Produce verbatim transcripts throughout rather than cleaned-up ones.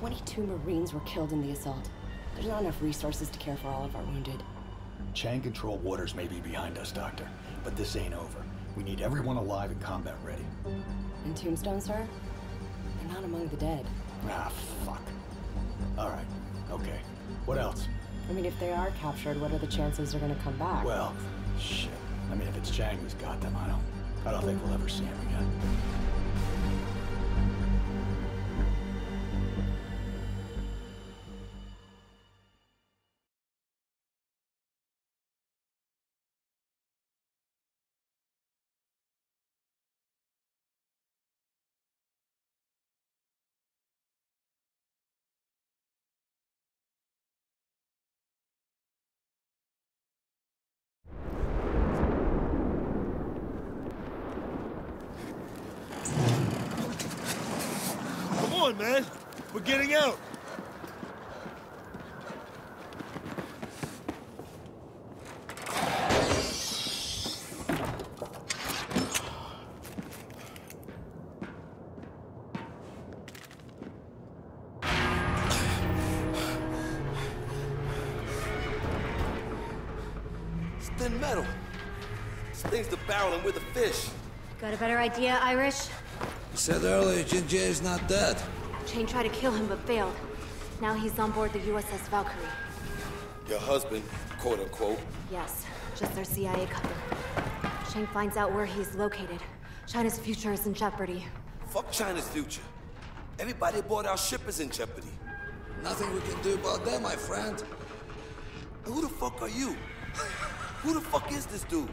twenty-two Marines were killed in the assault. There's not enough resources to care for all of our wounded. Chang-controlled waters may be behind us, Doctor, but this ain't over. We need everyone alive and combat ready. And Tombstone, sir? They're not among the dead. Ah, fuck. All right, okay. What else? I mean, if they are captured, what are the chances they're gonna come back? Well, shit. I mean, if it's Chang who's got them, I don't... I don't think we'll ever see him again. Come on, man. We're getting out. It's thin metal. This thing's the barrel and we're the fish. Got a better idea, Irish? You said earlier Jin Jay is not dead. Chang tried to kill him but failed. Now he's on board the U S S Valkyrie. Your husband, quote unquote. Yes, just their C I A cover. Chang finds out where he's located. China's future is in jeopardy. Fuck China's future. Everybody aboard our ship is in jeopardy. Nothing we can do about that, my friend. And who the fuck are you? Who the fuck is this dude?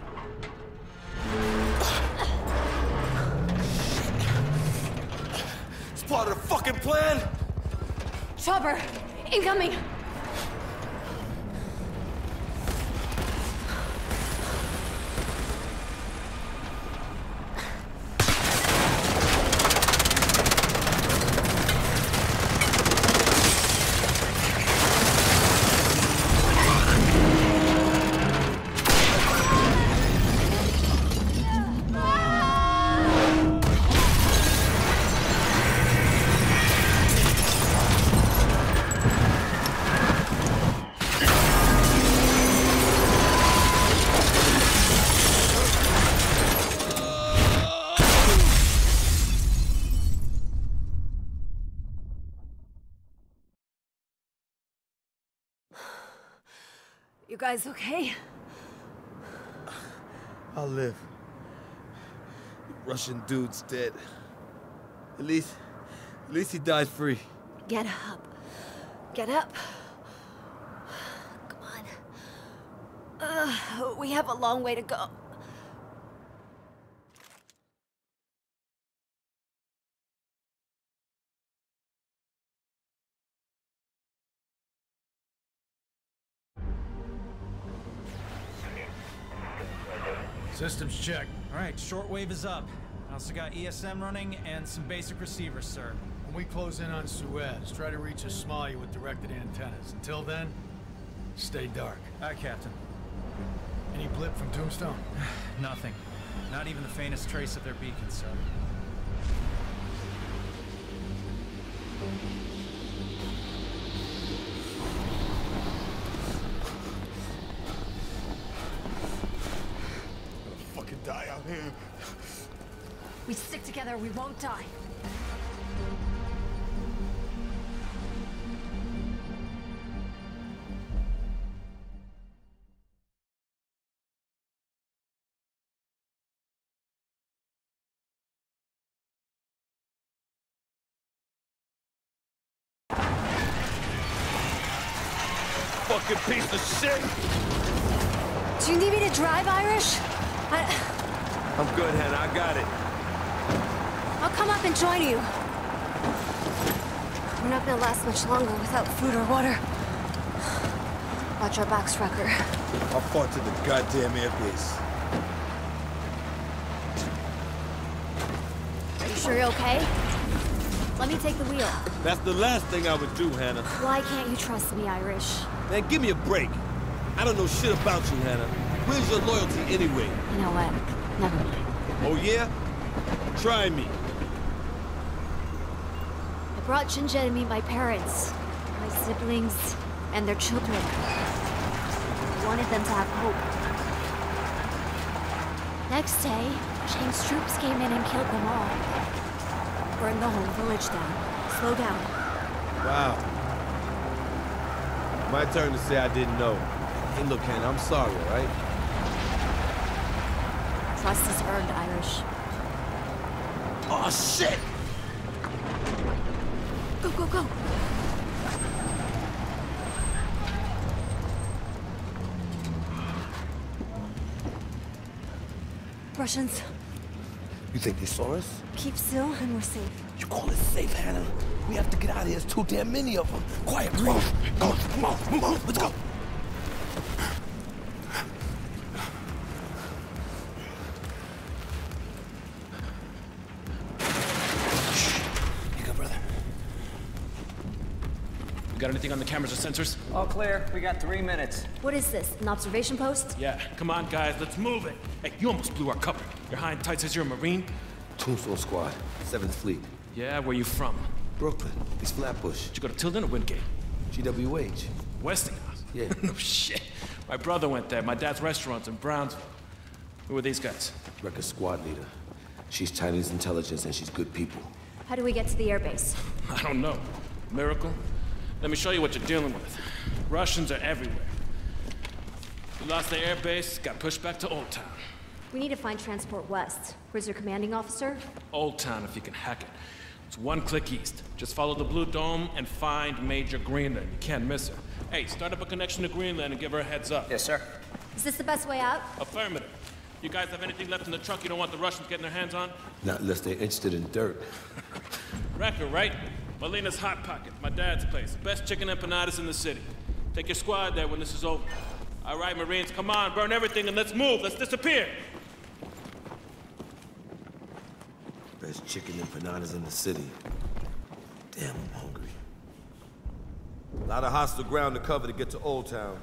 It's part of the fucking plan? Chopper! Incoming! You guys okay? I'll live. The Russian dude's dead. At least, at least he died free. Get up. Get up. Come on. Uh, we have a long way to go. Systems check. All right, shortwave is up. I also got E S M running and some basic receivers, sir. When we close in on Suez, try to reach a Somalia with directed antennas. Until then, stay dark. Aye, Captain. Any blip from Tombstone? Nothing. Not even the faintest trace of their beacon, sir. Die out here. We stick together, we won't die. Fucking piece of shit! Do you need me to drive, Irish? I... I'm good, Hannah. I got it. I'll come up and join you. We're not gonna last much longer without food or water. Watch our backs, Rucker. I'll fought to the goddamn airbase. Are you sure you're okay? Let me take the wheel. That's the last thing I would do, Hannah. Why can't you trust me, Irish? Man, give me a break. I don't know shit about you, Hannah. Where's your loyalty anyway? You know what? Never mind. Oh, yeah? Try me. I brought Jinjie to meet my parents, my siblings, and their children. I wanted them to have hope. Next day, Shang's troops came in and killed them all. Burned the whole village down. Slow down. Wow. My turn to say I didn't know. Hey, look, Hannah, I'm sorry, all right? Trust is earned, Irish. Oh, shit! Go, go, go! Russians. You think they saw us? Keep still and we're safe. You call it safe, Hannah? We have to get out of here. There's too damn many of them. Quiet, come on. Come on, come on, come on. Let's go. Got anything on the cameras or sensors? All clear. We got three minutes. What is this? An observation post? Yeah, come on, guys, let's move it. Hey, you almost blew our cover. You're high and tight says you're a Marine? Tombstone Squad, seventh Fleet. Yeah, where you from? Brooklyn, East Flatbush. Did you go to Tilden or Wingate? G W H. Westinghouse? Yeah. No shit. My brother went there. My dad's restaurant's in Brownsville. Who are these guys? Record squad leader. She's Chinese intelligence and she's good people. How do we get to the airbase? I don't know. Miracle? Let me show you what you're dealing with. Russians are everywhere. We lost the air base, got pushed back to Old Town. We need to find Transport West. Where's your commanding officer? Old Town, if you can hack it. It's one click east. Just follow the Blue Dome and find Major Greenland. You can't miss her. Hey, start up a connection to Greenland and give her a heads up. Yes, sir. Is this the best way out? Affirmative. You guys have anything left in the truck you don't want the Russians getting their hands on? Not unless they're interested in dirt. Wrecker, right? Molina's Hot Pocket, my dad's place. Best chicken empanadas in the city. Take your squad there when this is over. All right, Marines, come on, burn everything and let's move. Let's disappear. Best chicken empanadas in the city. Damn, I'm hungry. A lot of hostile ground to cover to get to Old Town.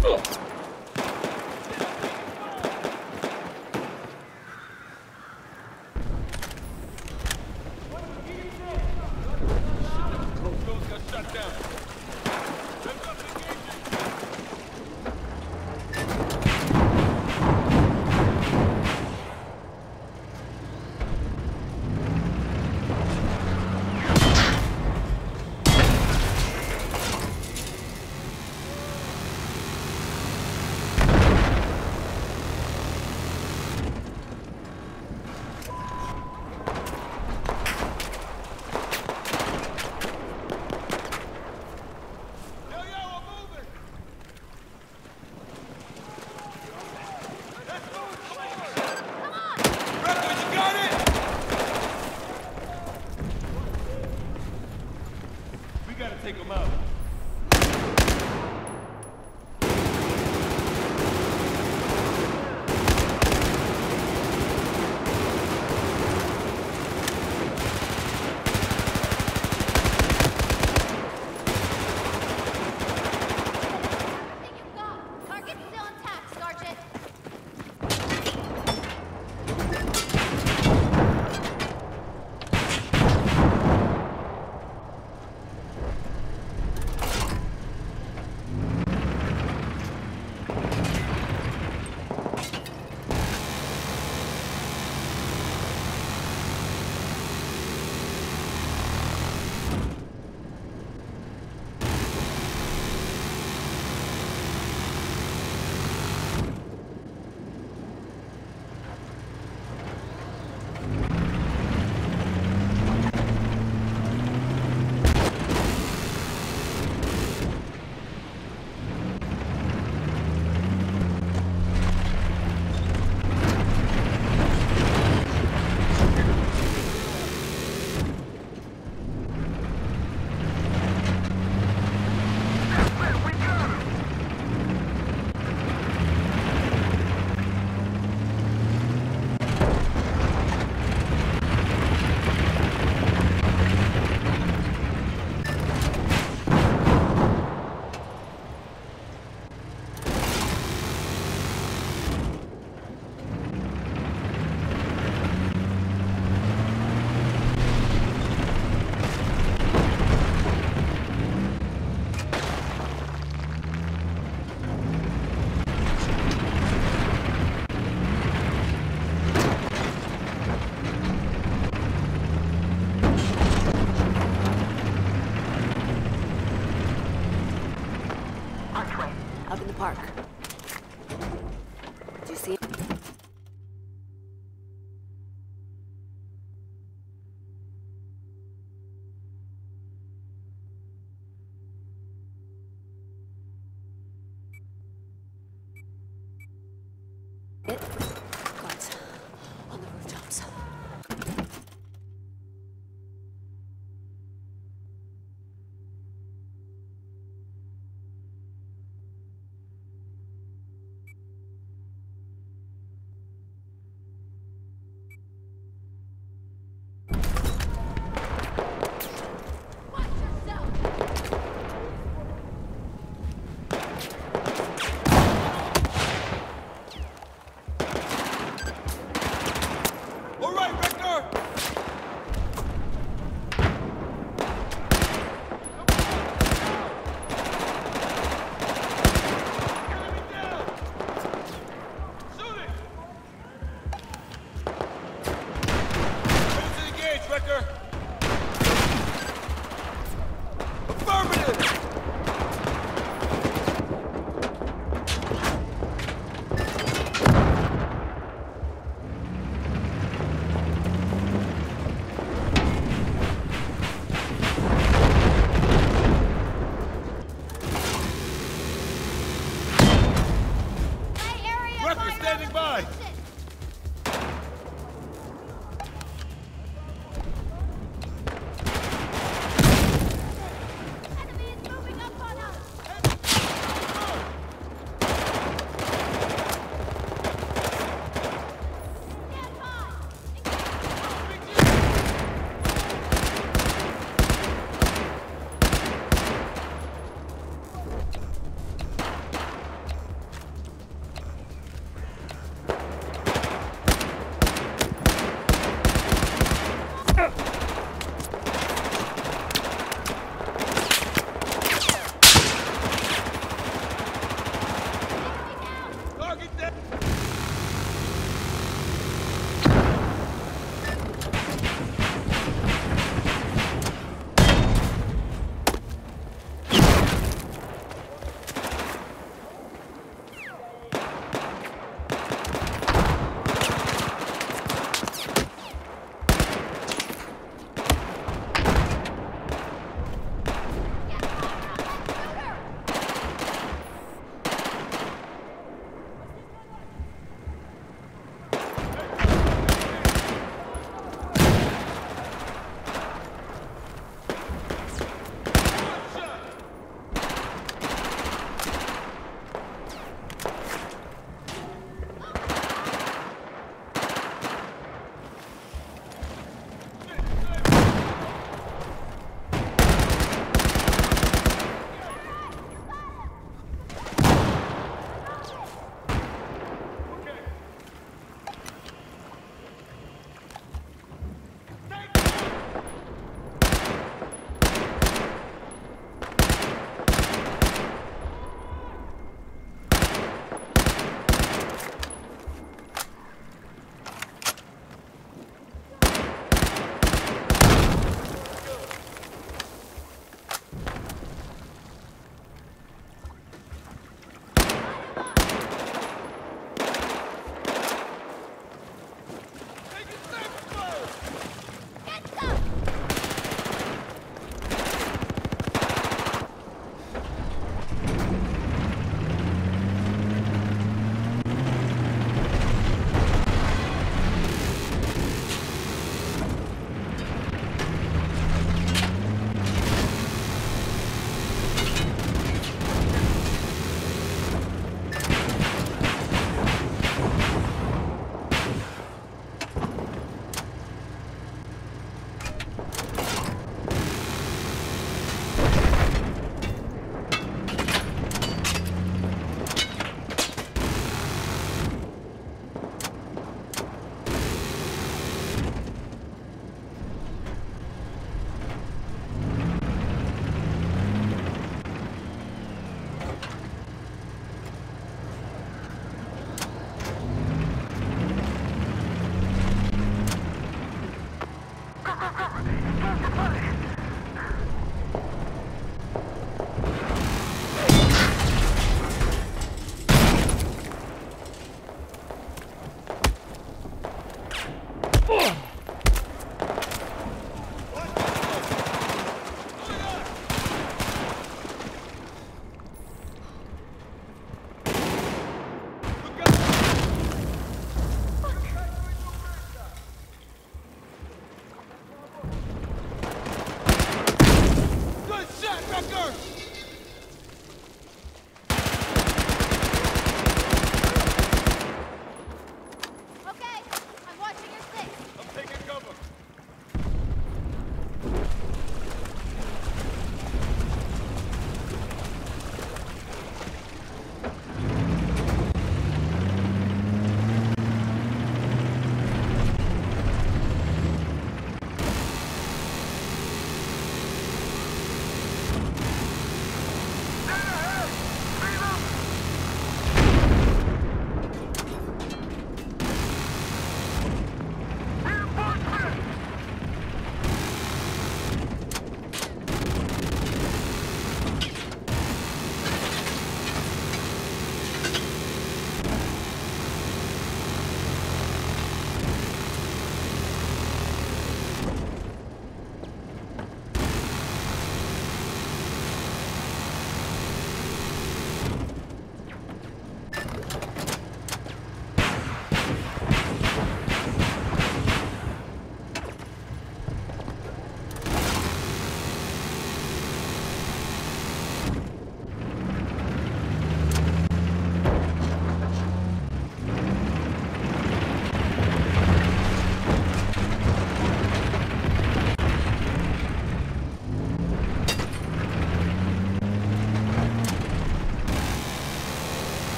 Take him out. Up in the park. Do you see it? It? Guards. On the rooftops.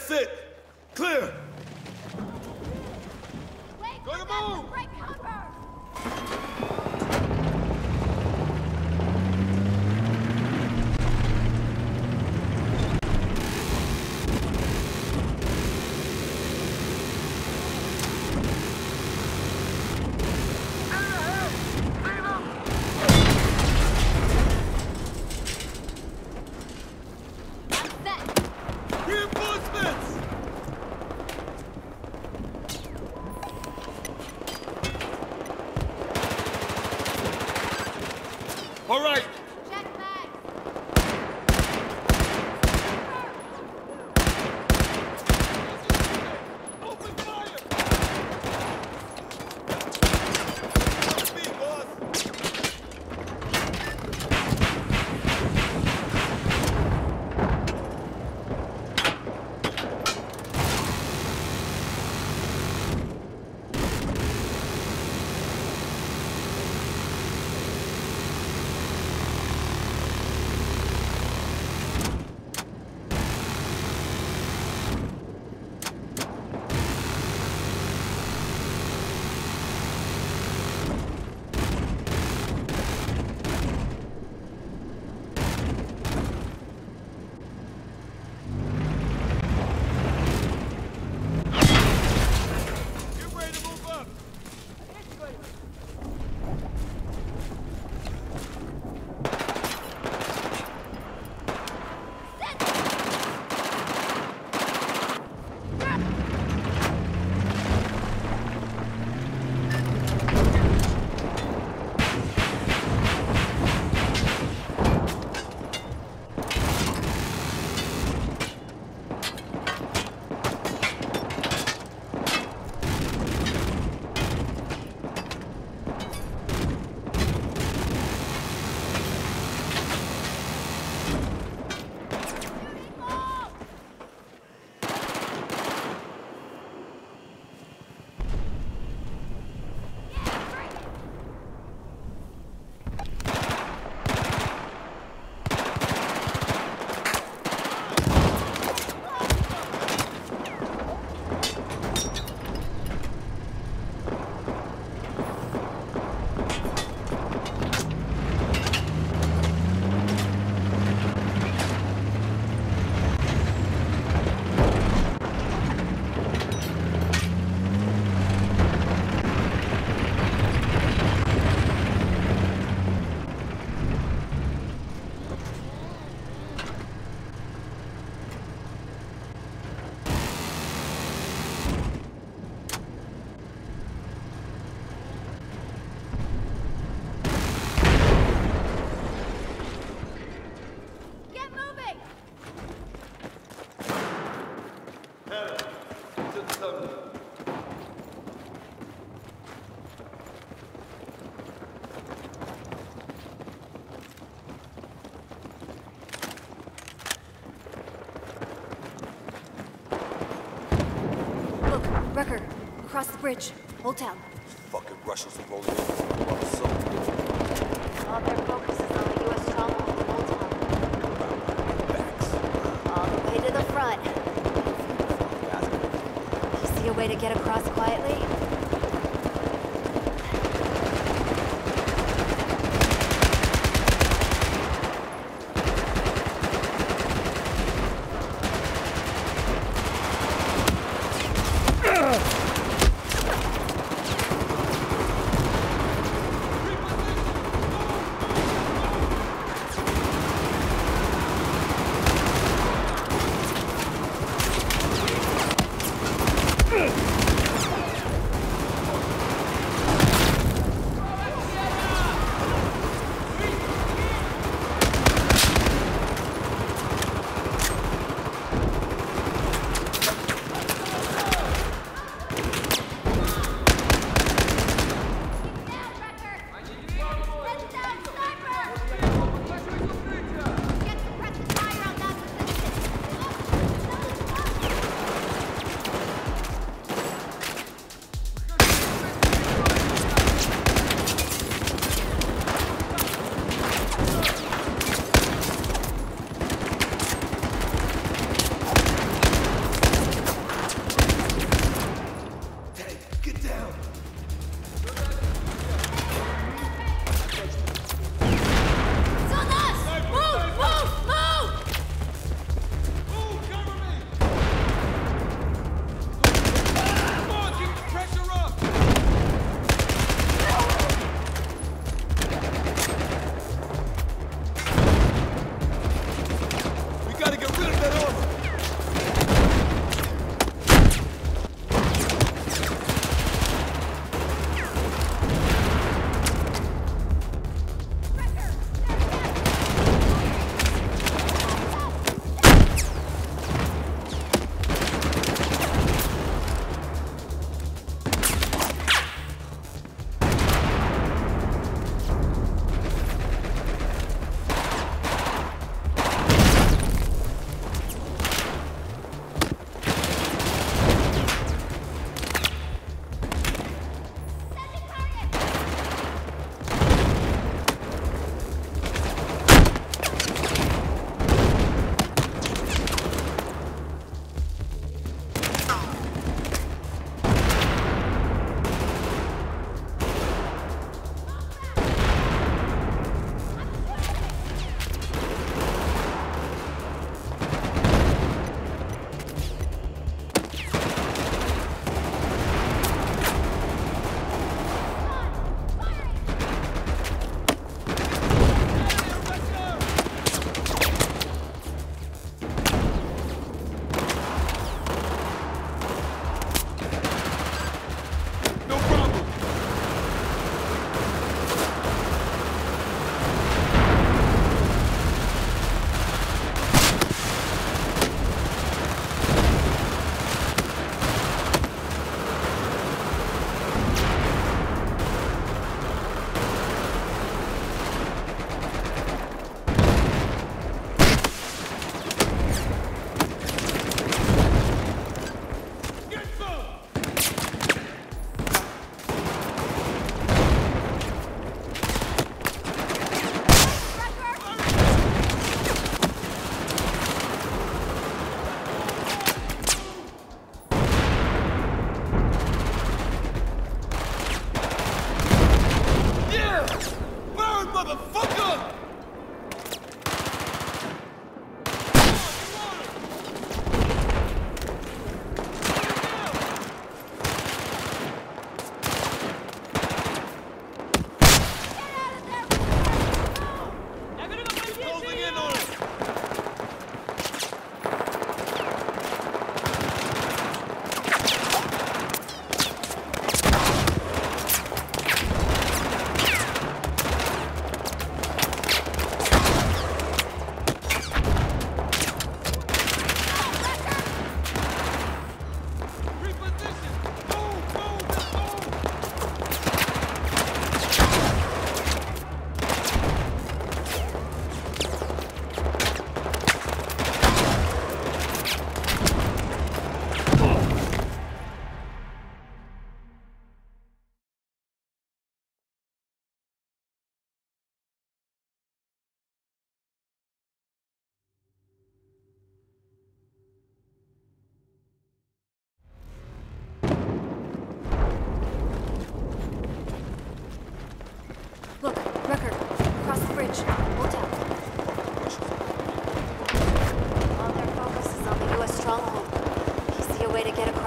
That's it. Clear. Wait, Go to move. break cover! All right. Check back! Open fire. Speed, boss. Rucker, across the bridge. Old Town. Fucking Russians are rolling in from the so. All their focus is on the U S stronghold in Old Town. All the way to the front. You see a way to get across quietly?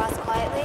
across quietly?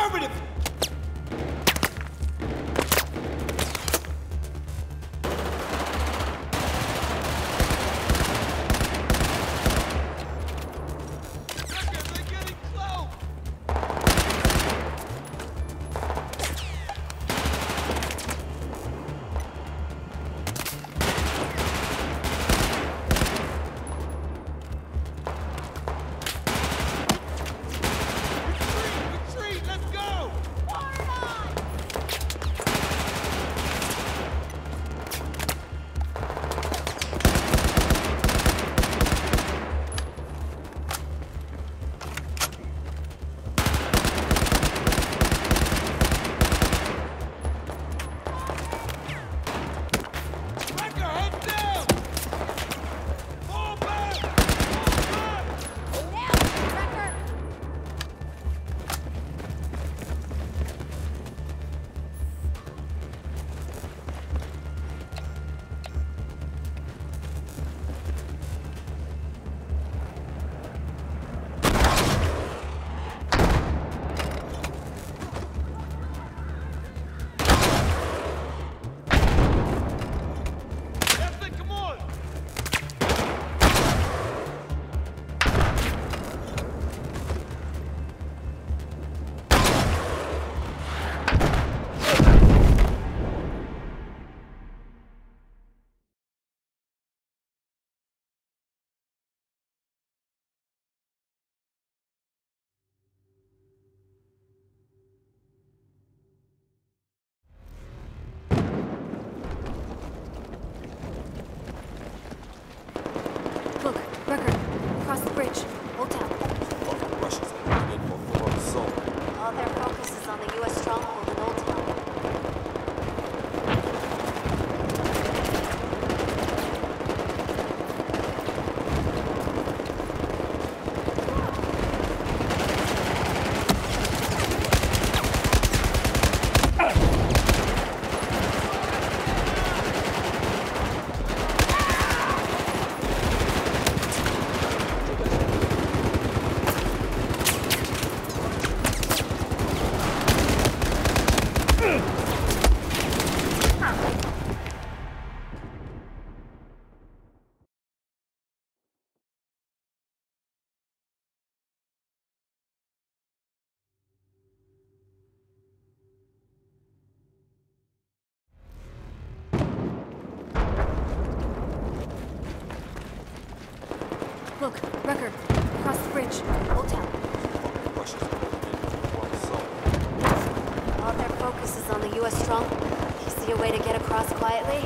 Affirmative! Look, Recker, across the bridge, Old Town. Fucking Russians are moving in for the wrong zone. All their focus is on the U S stronghold in Old Town. Look, Recker, across the bridge, Old Town. Fucking Russians are moving in for the wrong zone. All their focus is on the U S stronghold. You see a way to get across quietly?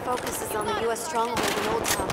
focus is on the U S stronghold in Old Town.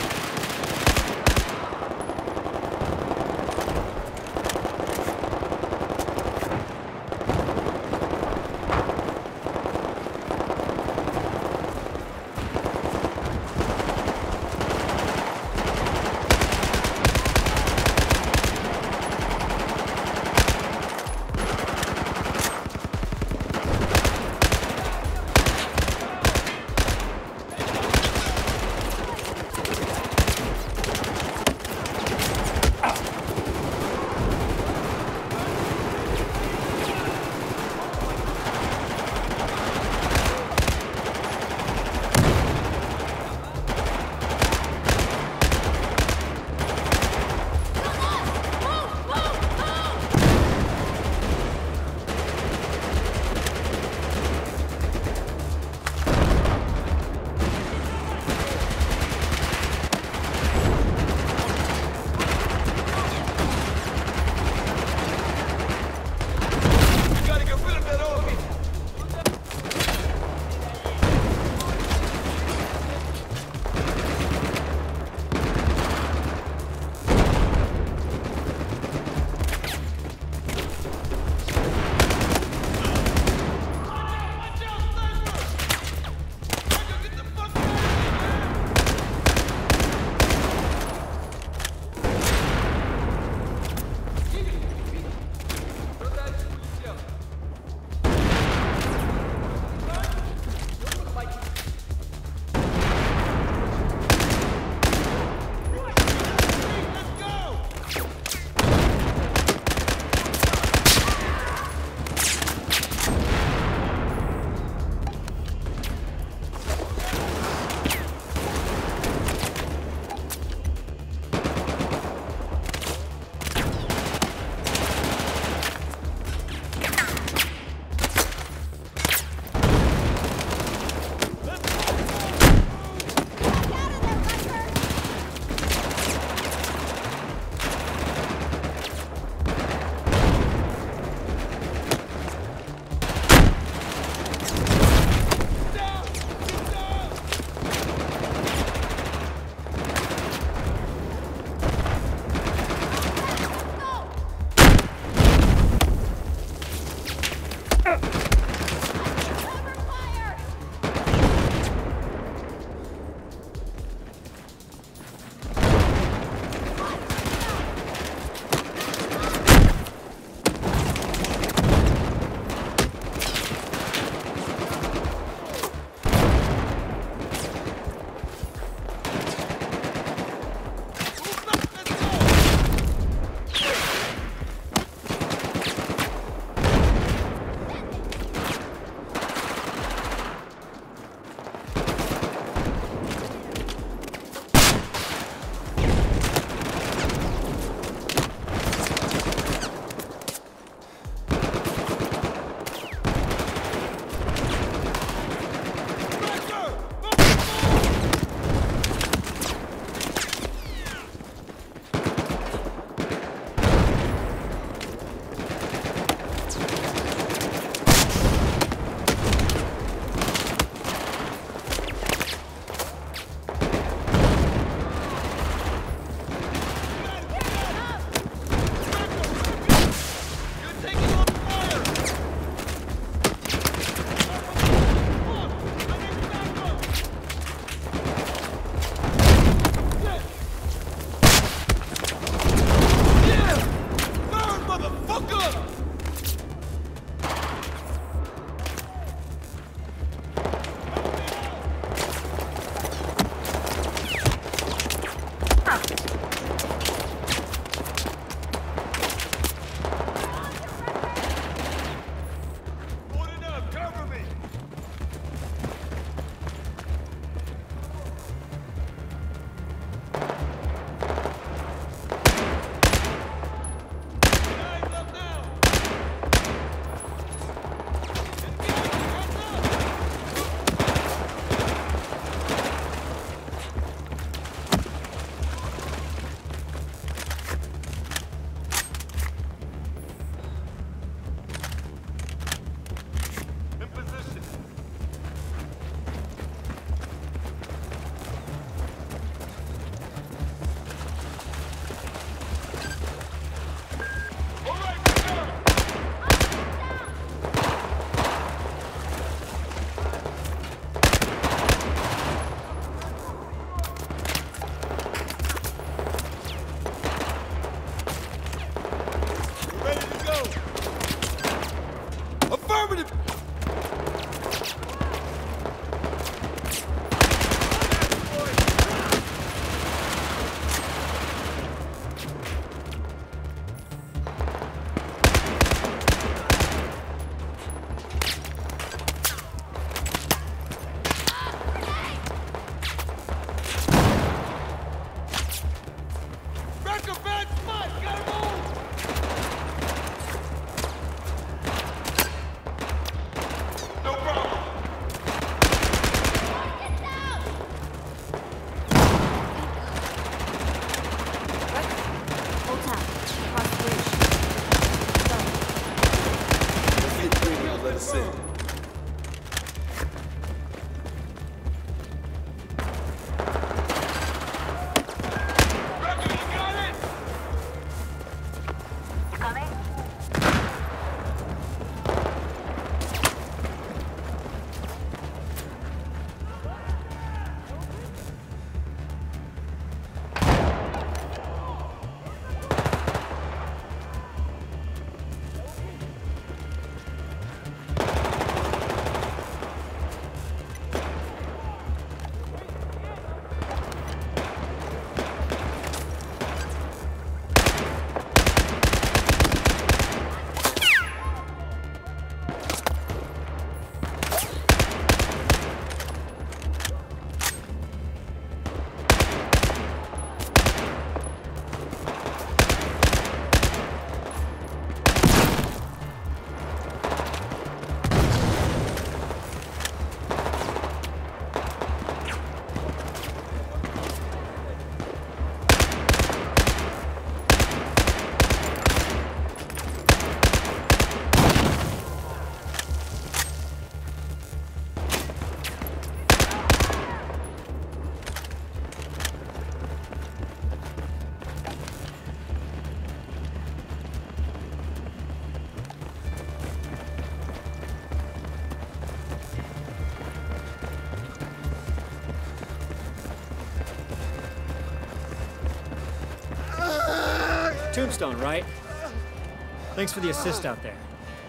Tombstone, right? Thanks for the assist out there.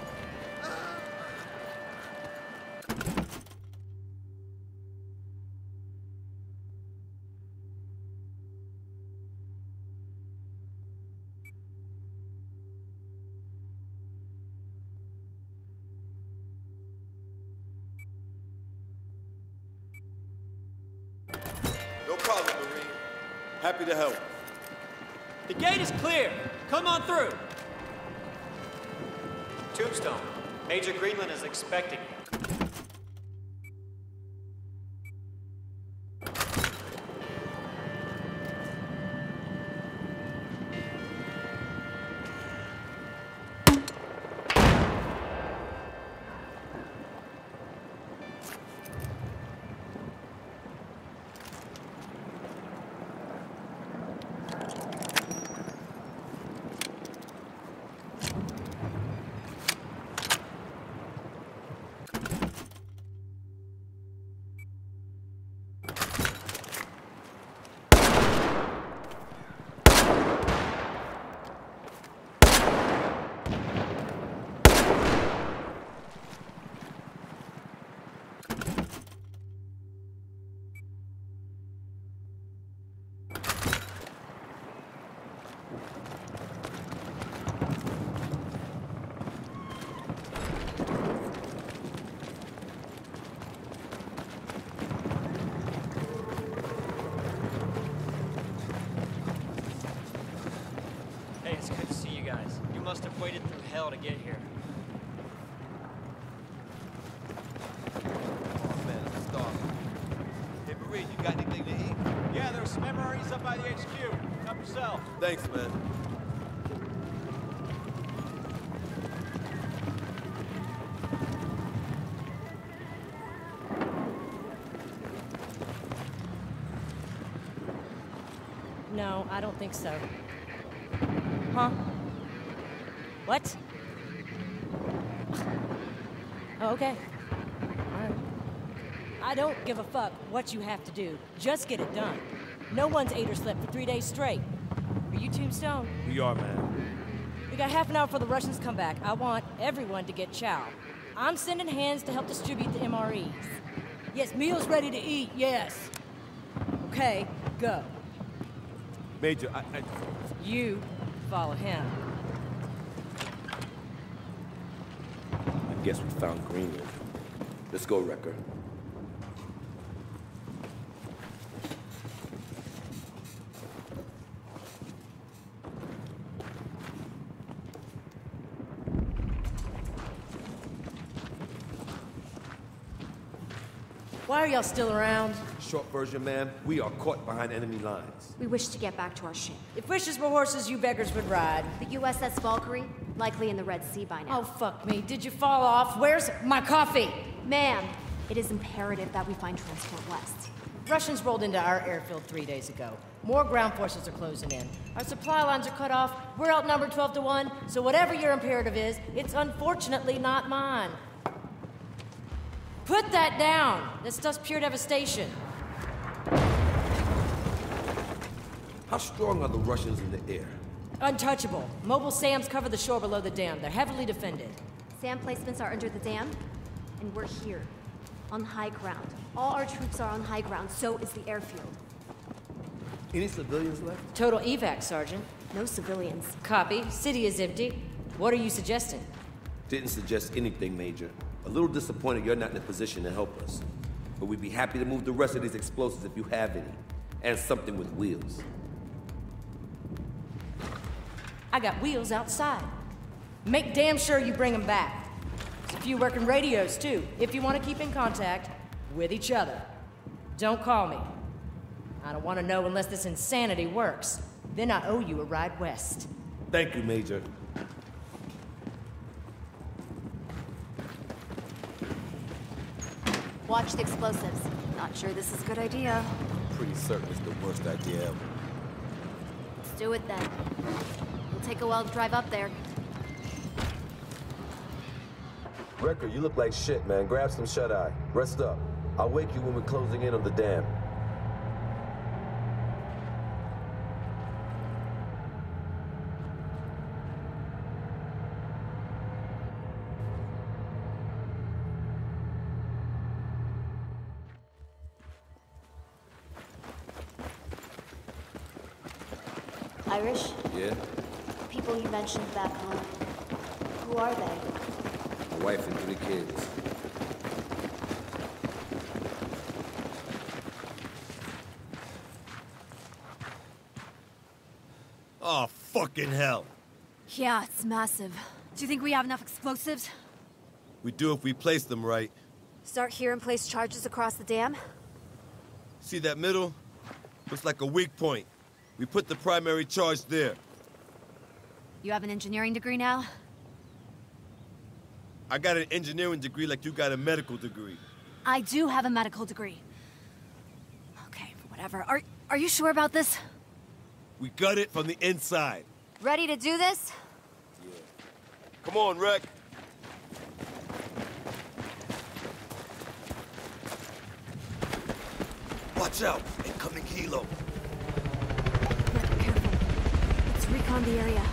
No problem, Marine. Happy to help. The gate is clear. Come on through. Tombstone, Major Greenland is expecting you. Hey, it's good to see you guys. You must have waited through hell to get here. Oh, man, I'm starving. Hey, Marine, you got anything to eat? Yeah, there's some M R Es up by the H Q. Help yourself. Thanks, man. No, I don't think so. Huh? What? Oh, okay. All right. I don't give a fuck what you have to do. Just get it done. No one's ate or slept for three days straight. Are you Tombstone? We are, man. We got half an hour before the Russians come back. I want everyone to get chow. I'm sending hands to help distribute the M R Es. Yes, meals ready to eat, yes. Okay, go. Major, I... I... You follow him. I guess we found Greenland. Let's go, Wrecker. Why are y'all still around? Short version, ma'am, we are caught behind enemy lines. We wish to get back to our ship. If wishes were horses, you beggars would ride. The U S S Valkyrie, likely in the Red Sea by now. Oh, fuck me. Did you fall off? Where's my coffee? Ma'am, it is imperative that we find transport west. Russians rolled into our airfield three days ago. More ground forces are closing in. Our supply lines are cut off. We're outnumbered twelve to one, so whatever your imperative is, it's unfortunately not mine. Put that down! That stuff's pure devastation. How strong are the Russians in the air? Untouchable. Mobile SAMs cover the shore below the dam. They're heavily defended. SAM placements are under the dam, and we're here, on high ground. All our troops are on high ground, so is the airfield. Any civilians left? Total evac, Sergeant. No civilians. Copy. City is empty. What are you suggesting? Didn't suggest anything, Major. A little disappointed you're not in a position to help us. But we'd be happy to move the rest of these explosives if you have any. And something with wheels. I got wheels outside. Make damn sure you bring them back. There's a few working radios, too, if you want to keep in contact with each other. Don't call me. I don't want to know unless this insanity works. Then I owe you a ride west. Thank you, Major. Watch the explosives. Not sure this is a good idea. Pretty certain it's the worst idea ever. Let's do it then. It'll take a while to drive up there. Wrecker, you look like shit, man. Grab some shut-eye. Rest up. I'll wake you when we're closing in on the dam. Irish? Yeah? The people you mentioned back home. Who are they? My wife and three kids. Oh, fucking hell. Yeah, it's massive. Do you think we have enough explosives? We do if we place them right. Start here and place charges across the dam? See that middle? Looks like a weak point. We put the primary charge there. You have an engineering degree now? I got an engineering degree like you got a medical degree. I do have a medical degree. Okay, whatever. Are, are you sure about this? We gut it from the inside. Ready to do this? Yeah. Come on, Rec. Watch out! Incoming helo. Look, careful. Let's recon the area.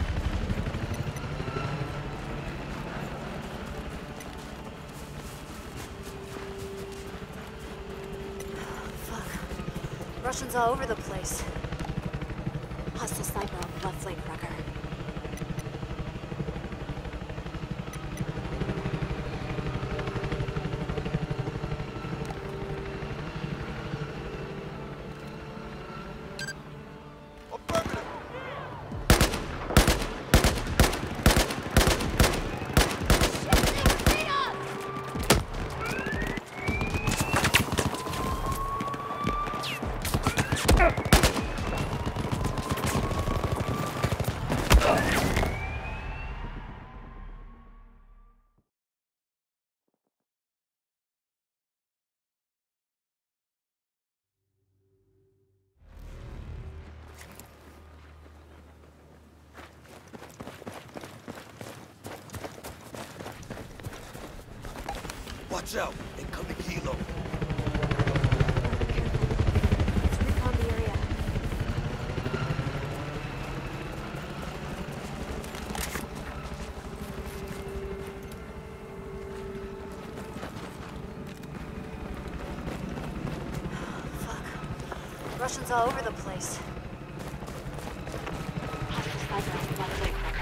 Fuck. Russians all over the place. Hostile sniper on the left flank, Rucker. Watch out! Incoming helo. Let's recon the area. Fuck. Russians all over the place. Hostile sniper on the left flank, Rucker.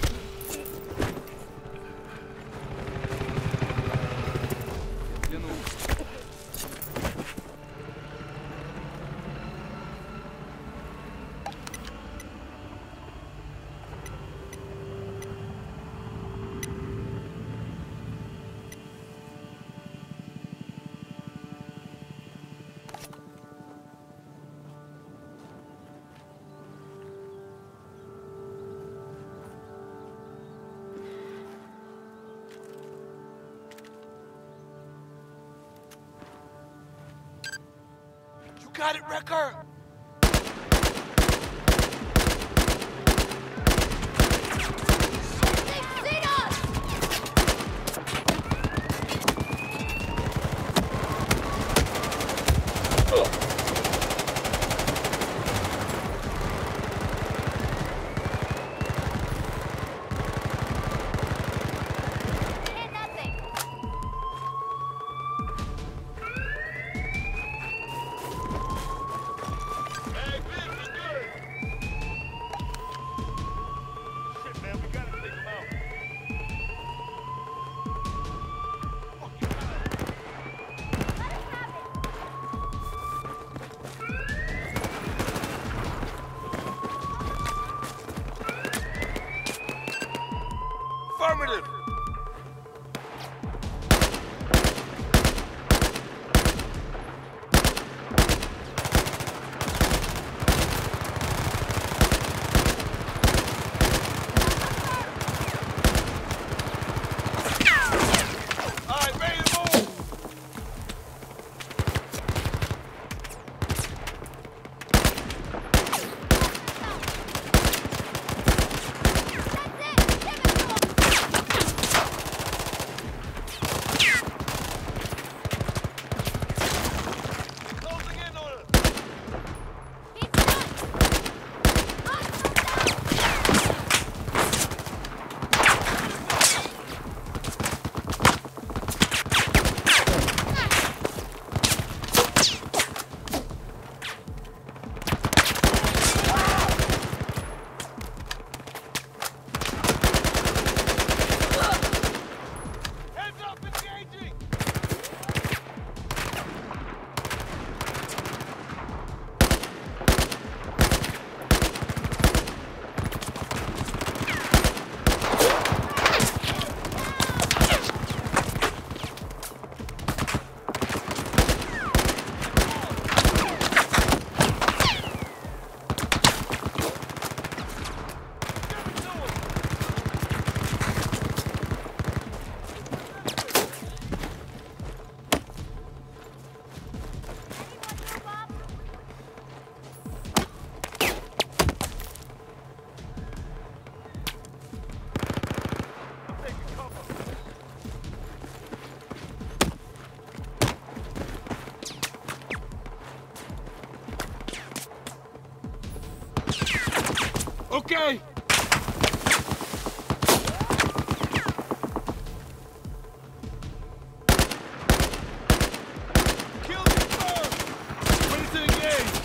Got it, Wrecker! Okay. Kill me first! Ready to engage!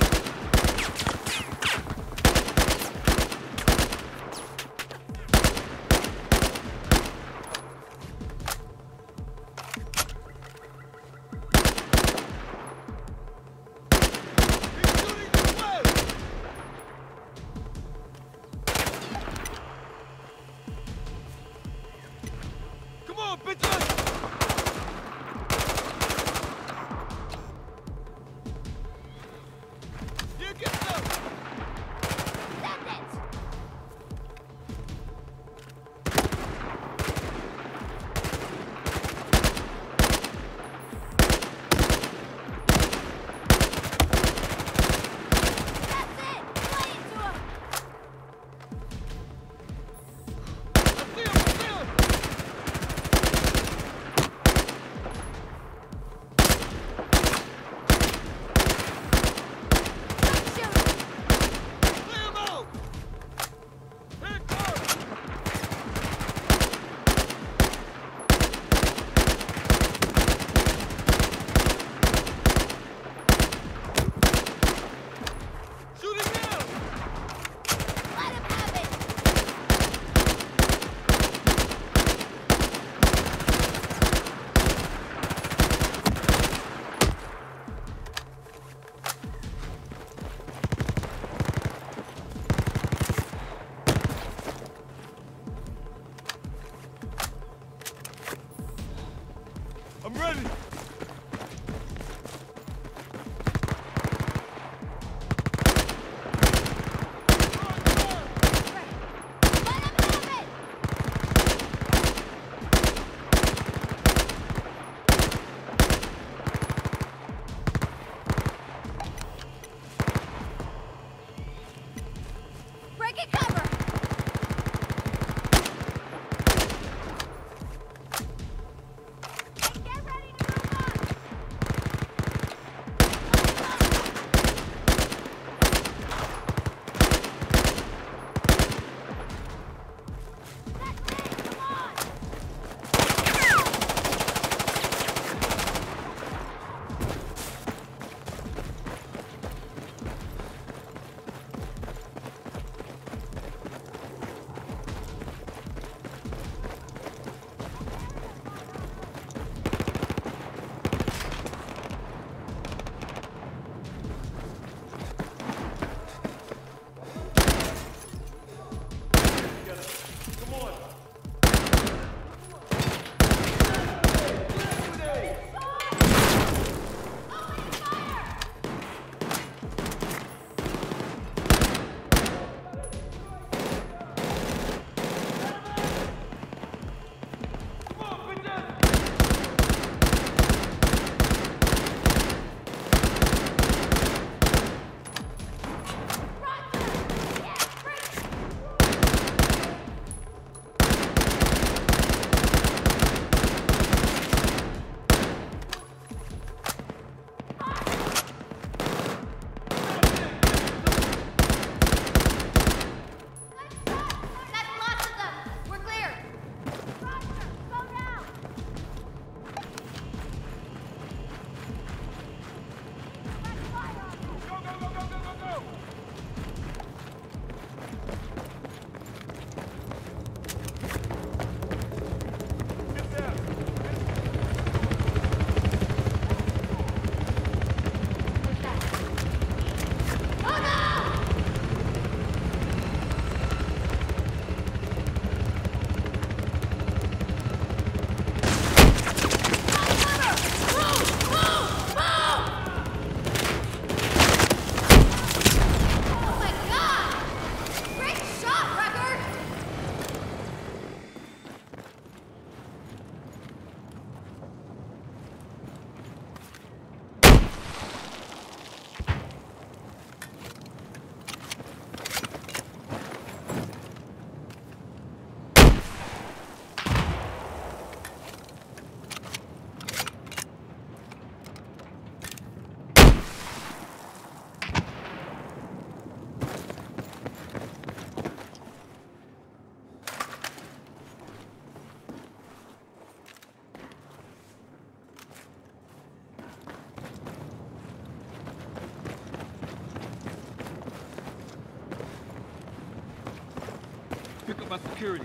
Check up my security.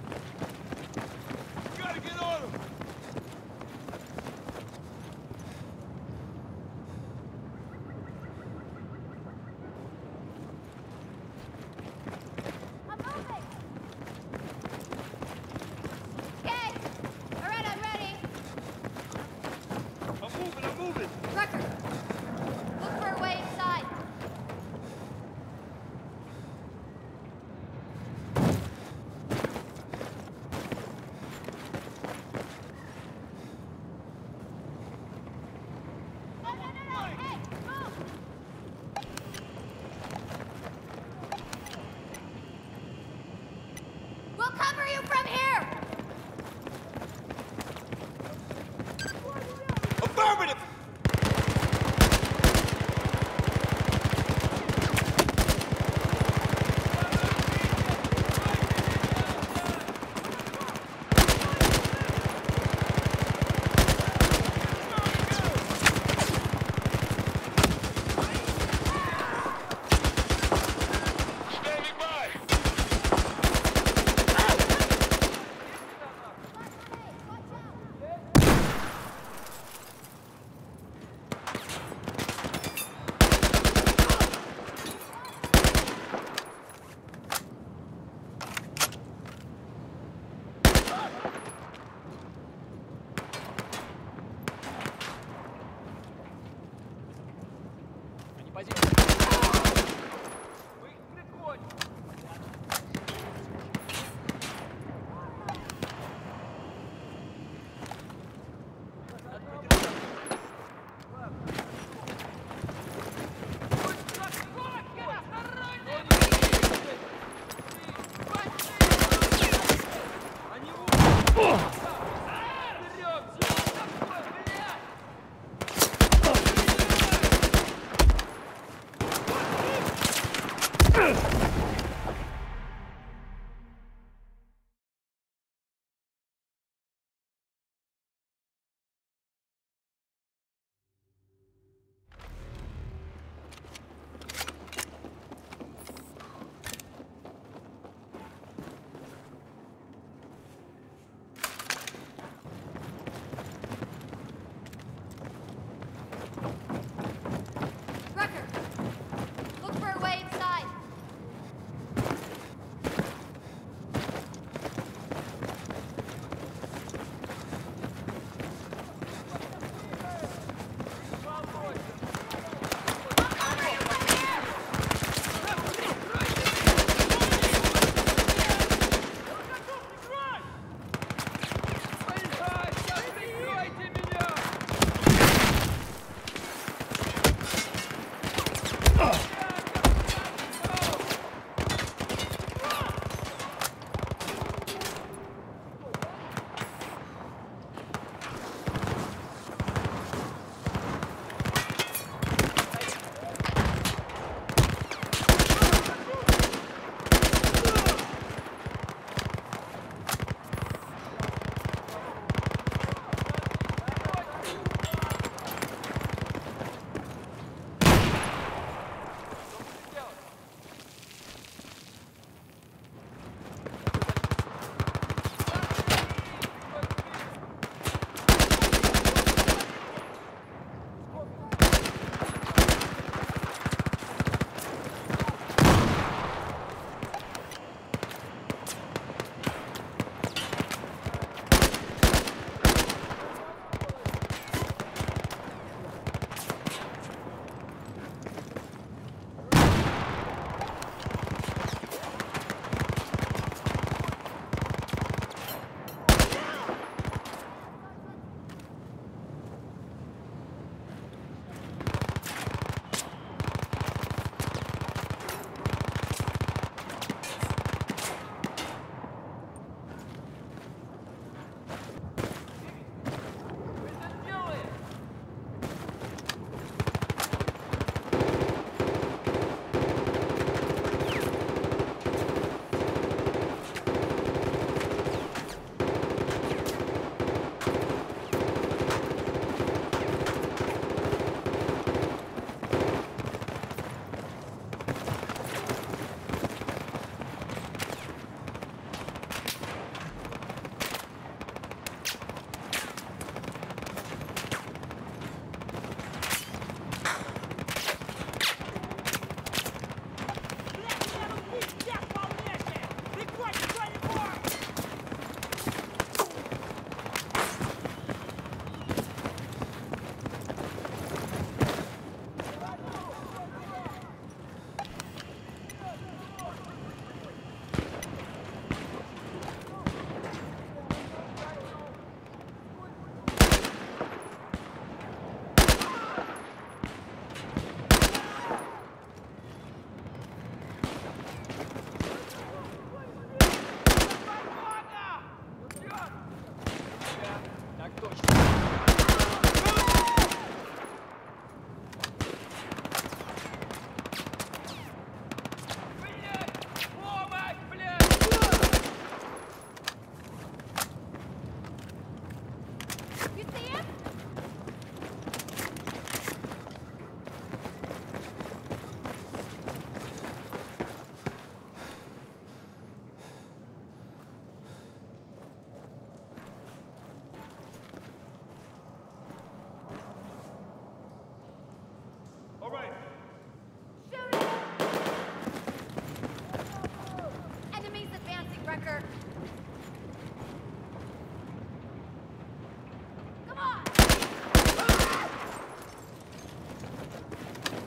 You gotta get on him!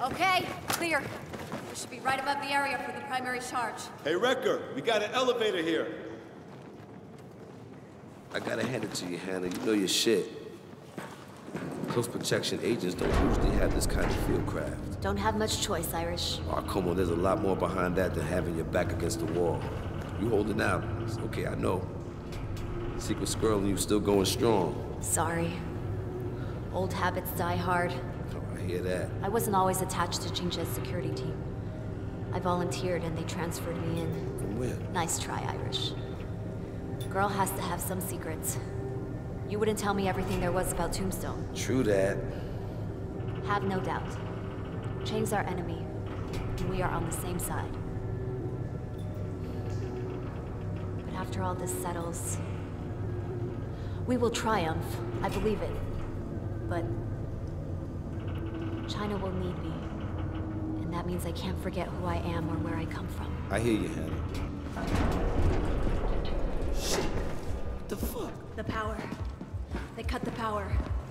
Okay, clear. We should be right above the area for the primary charge. Hey, Wrecker, we got an elevator here. I gotta hand it to you, Hannah. You know your shit. Close protection agents don't usually have this kind of field craft. Don't have much choice, Irish. Oh, come on, there's a lot more behind that than having your back against the wall. You holding out. It's okay, I know. Secret Skrull and you still going strong. Sorry. Old habits die hard. Oh, I hear that. I wasn't always attached to Jinja's security team. I volunteered and they transferred me in. From where? Nice try, Irish. Girl has to have some secrets. You wouldn't tell me everything there was about Tombstone. True that. Have no doubt. Chang's our enemy, and we are on the same side. But after all this settles, we will triumph. I believe it. But China will need me. And that means I can't forget who I am or where I come from. I hear you, Hannah. Shit. What the fuck? The power. They cut the power.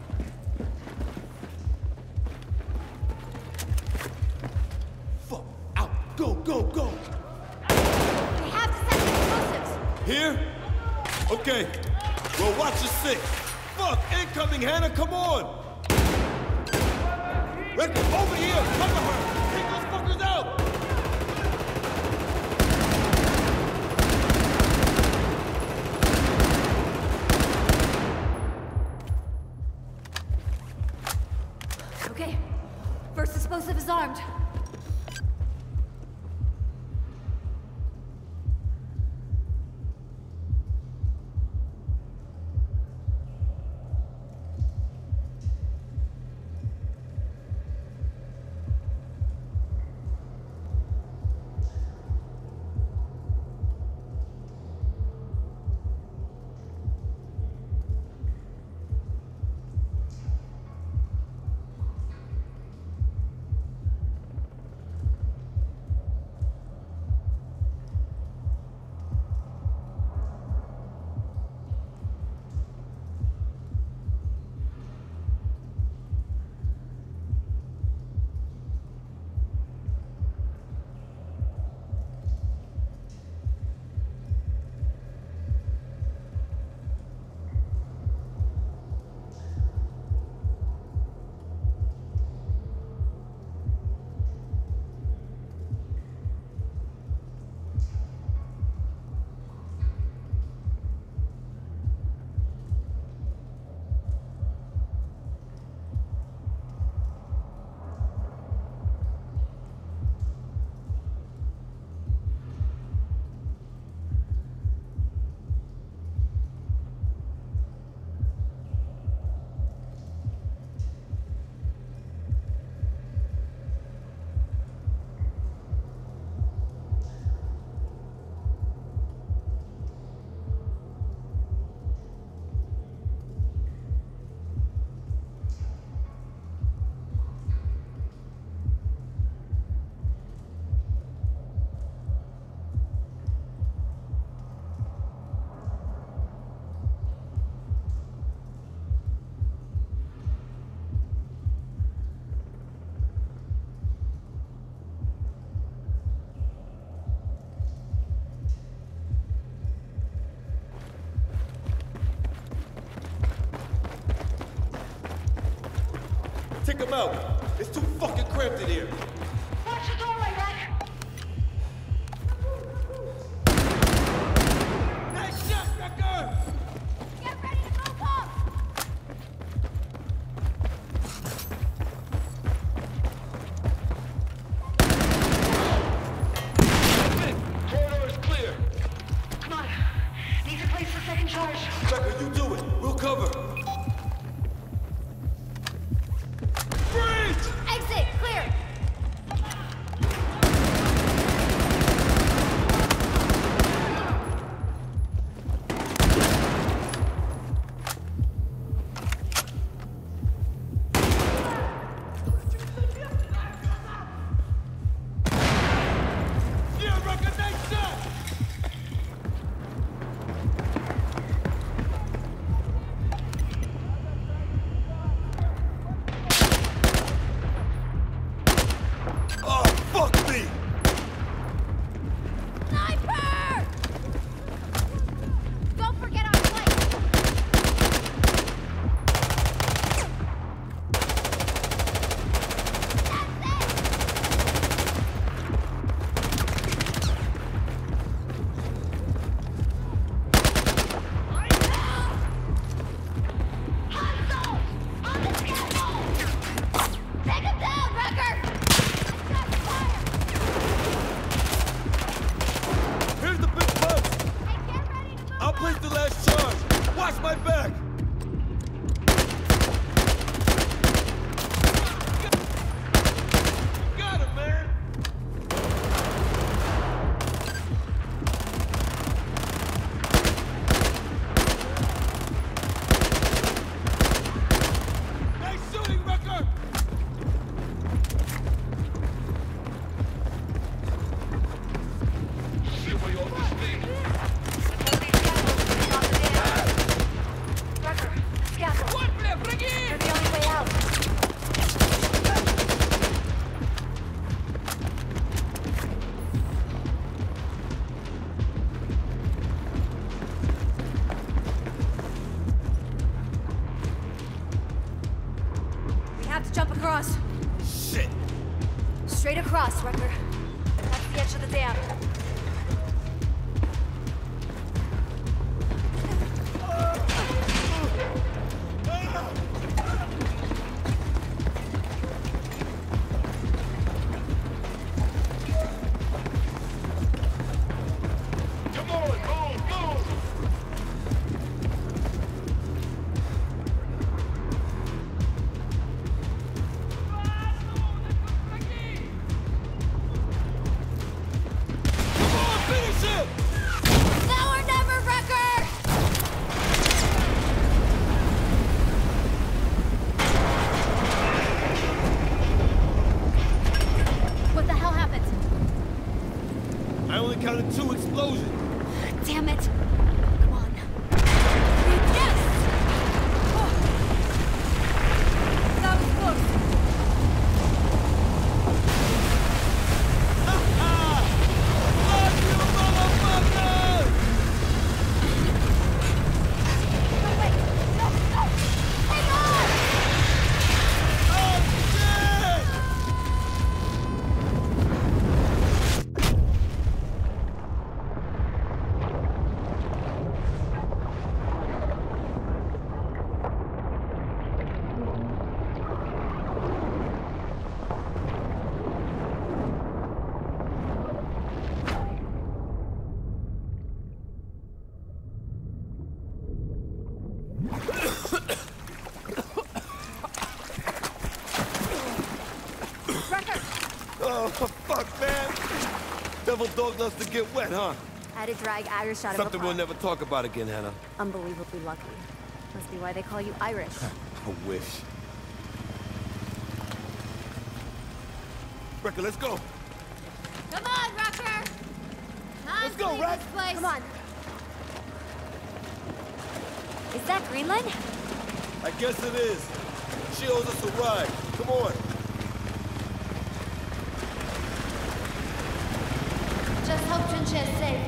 Fuck. Out. Go, go, go. We have to set the explosives. Here? Okay. Well, watch your six. Fuck. Incoming, Hannah. Come on. Wrecker, over here. Cover her. Take those fuckers out. Okay. First explosive is armed. Take them out. It's too fucking cramped in here. Watch the doorway, Rack! Nice shot, Wrecker! Get ready to go pump! Corridor is clear. Come on. Need to place the second charge. Wrecker, you do it. We'll cover. Exit! Clear! Straight across, Wrecker. That's the edge of the dam. Two explosions. Damn it. Come on. Yes! Oh. That was close. Fuck you, motherfucker! No, wait. No, no. Hang on! Oh, shit! Oh, fuck, man. Devil dog loves to get wet, huh? I had to drag Irish out of Something a we'll pond. never talk about again, Hannah. Unbelievably lucky. Must be why they call you Irish. I wish. Wrecker, let's go. Come on, Wrecker! Time Let's to go, leave Wreck. this place. Come on. Is that Greenland? I guess it is. She owes us a ride. Come on. Just hope Junche is safe.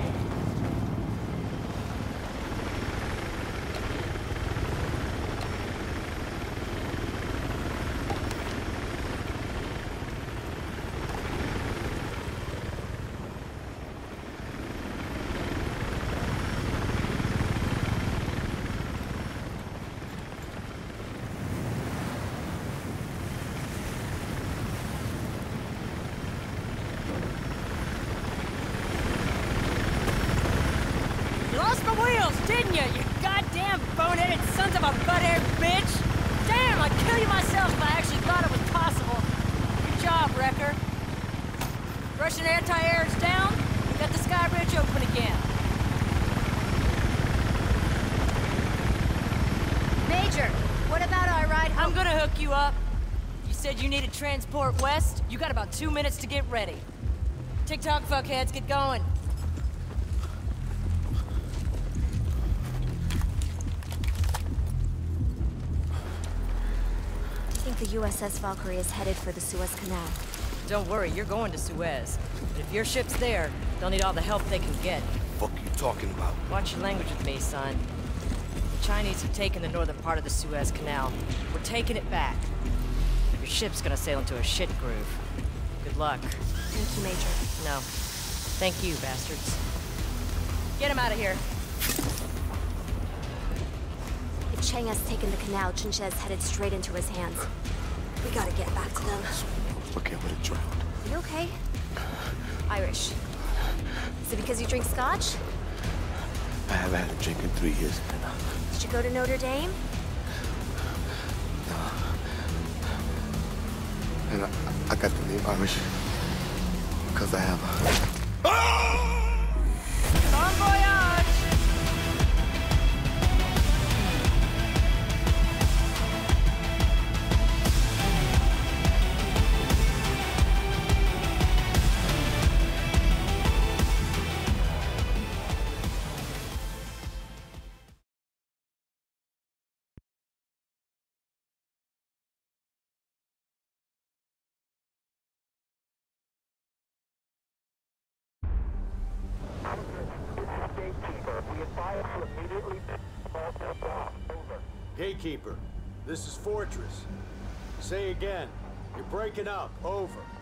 Didn't you, you goddamn boneheaded sons of a butt-haired bitch? Damn, I'd kill you myself if I actually thought it was possible. Good job, Wrecker. Russian anti-air is down. We got the sky bridge open again. Major, what about our ride home? I'm gonna hook you up. You said you needed transport west? You got about two minutes to get ready. TikTok fuckheads, get going. I think the U S S Valkyrie is headed for the Suez Canal. Don't worry, you're going to Suez. But if your ship's there, they'll need all the help they can get. What the fuck you talking about? Watch your language with me, son. The Chinese have taken the northern part of the Suez Canal. We're taking it back. Your ship's gonna sail into a shit groove. Good luck. Thank you, Major. No. Thank you, bastards. Get him out of here. If Chang has taken the canal, Junche is headed straight into his hands. We gotta get back to them. Look, I would've drowned. You okay? Irish. Is it because you drink scotch? I haven't had a drink in three years, man. Did you go to Notre Dame? No. And I, I got the name Irish because I have a... Bon voyage! Gatekeeper, this is Fortress. Say again. You're breaking up. Over.